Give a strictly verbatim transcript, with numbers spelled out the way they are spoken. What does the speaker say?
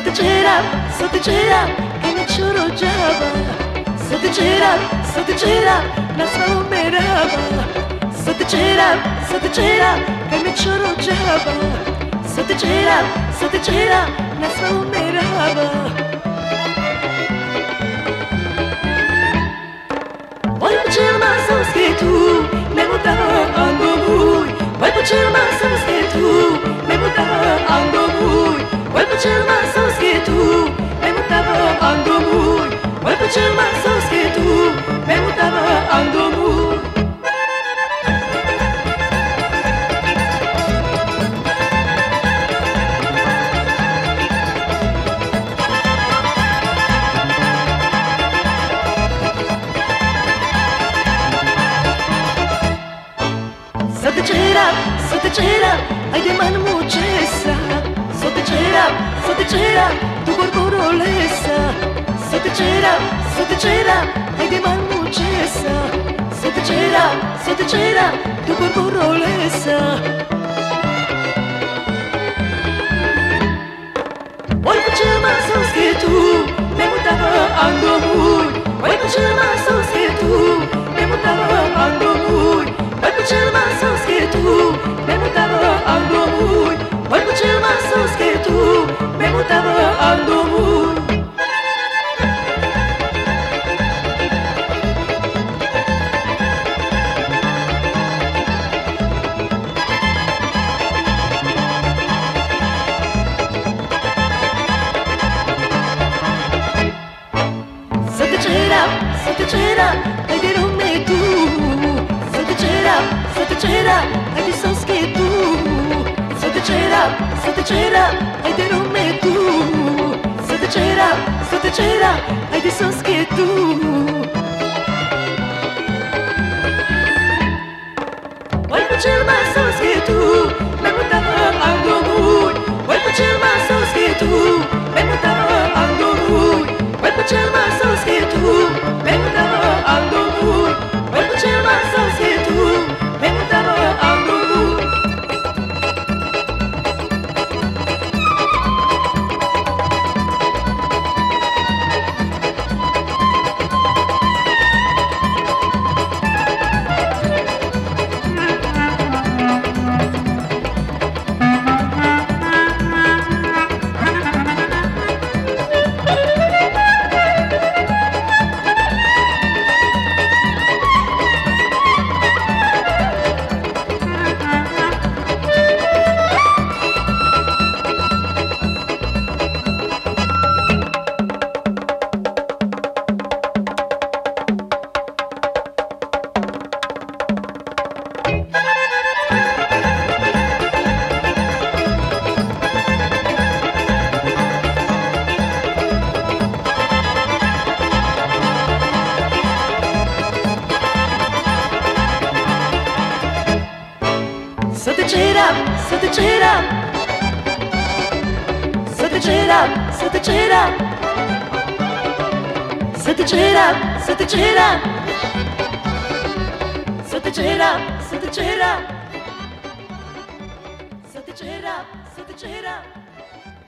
c'era, sotto c'era, che mi ciuruggiava. Sotto c'era, sotto c'era, la sua umerava. Sotto c'era, sotto c'era, che mi ciuruggiava. Sotto c'era, sotto c'era, la sua umerava. Voi pucil ma sos che tu, me mutava ando vui. Voi pucil ma sos che tu, me mutava ando vui. Voi pucil ma sos che tu, me mutava ando vui. Voi pucil ma sos che tu, me mutava ando vui. Sotto c'era, sotto c'era, hai de mano mucessa. Sotto c'era, sotto c'era, tu corporo lessa. Sotto c'era, sotto c'era, hai de mano mucessa. Sotto c'era, sotto c'era, tu corporo lessa. Voi pucil ma sos che tu, me mutava ando vui. Voi pucil ma sos che tu, me mutava ando vui. Voi pucil ma sos che tu, me mutava ando vui. Voi pucil ma sos che tu, me mutava ando vui. Sotto c'era, sotto c'era, hai di Rome tu. Sotto c'era, sotto c'era, hai di sos che tu. Sotto c'era, sotto c'era, hai di Rome tu. Sotto c'era, sotto c'era, hai di sos che tu. Voi pucil ma sos che tu, me mutava ando vui. Voi pucil ma sos che tu, me mutava ando vui. Voi pucil ma sos che tu, me mutava ando vui. Voi pucil ma sos che tu, me mutava ando vui. Sotto c'era, sotto c'era, sotto c'era, sotto c'era, sotto c'era, sotto c'era, sotto c'era, sotto c'era, sotto c'era, sotto c'era.